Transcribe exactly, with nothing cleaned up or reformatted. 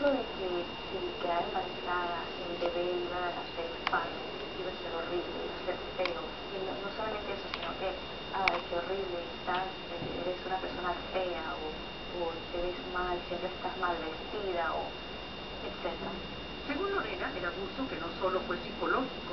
eso de que si quedar embarazada, el bebé iba a ser feo, iba a ser horrible, iba a ser feo, y no, no solamente eso, sino que, ay, qué horrible, estás, eh, eres una persona fea, o, o te ves mal, siempre estás mal vestida, o etcétera. Según Lorena, el abuso, que no solo fue psicológico,